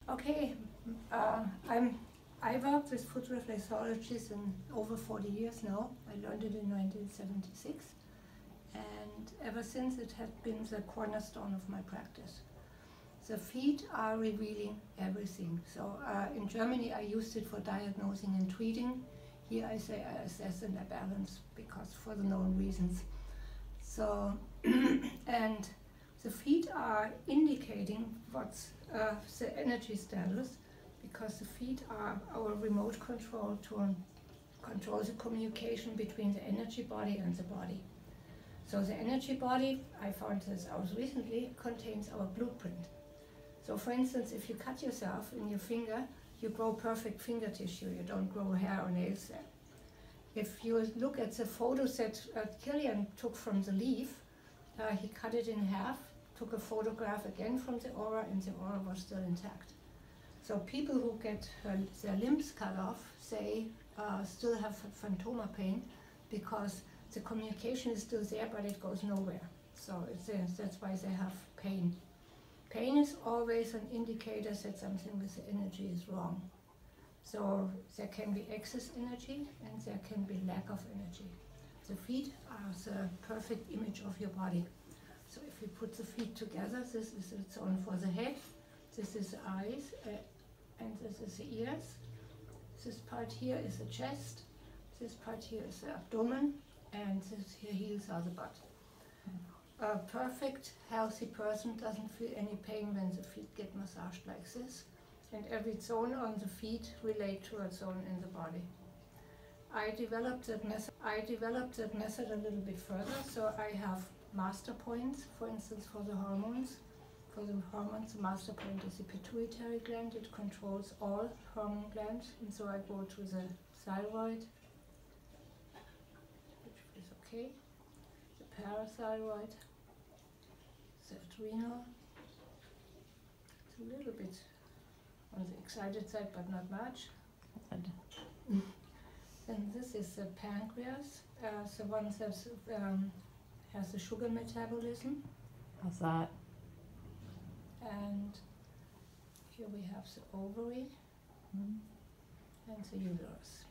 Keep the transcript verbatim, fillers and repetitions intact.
Okay, uh, I'm, I worked with foot reflexologists in over forty years now. I learned it in nineteen seventy-six, and ever since it has been the cornerstone of my practice. The feet are revealing everything. So uh, in Germany I used it for diagnosing and treating. Here I say I assess and I balance because for the known reasons. So, and the feet are indicating what's uh, the energy status, because the feet are our remote control to control the communication between the energy body and the body. So the energy body, I found this out recently, contains our blueprint. So for instance, if you cut yourself in your finger, you grow perfect finger tissue, you don't grow hair or nails there. If you look at the photos that uh, Kilian took from the leaf, uh, he cut it in half, took a photograph again from the aura, and the aura was still intact. So people who get uh, their limbs cut off, say, uh, still have phantoma pain because the communication is still there, but it goes nowhere. So it's, uh, that's why they have pain. Pain is always an indicator that something with the energy is wrong. So there can be excess energy and there can be lack of energy. The feet are the perfect image of your body. So if you put the feet together, this is its own for the head, this is the eyes, uh, and this is the ears. This part here is the chest, this part here is the abdomen, and this here heels are the butt. A perfect, healthy person doesn't feel any pain when the feet get massaged like this. And every zone on the feet relate to a zone in the body. I developed that method, I developed that method a little bit further, so I have master points, for instance, for the hormones. For the hormones, the master point is the pituitary gland. It controls all hormone glands, and so I go to the thyroid, which is okay, the parathyroid, the adrenal. It's a little bit on the excited side, but not much. Mm. And this is the pancreas, uh, the one that um, has the sugar metabolism. How's that? And here we have the ovary mm. and the uterus.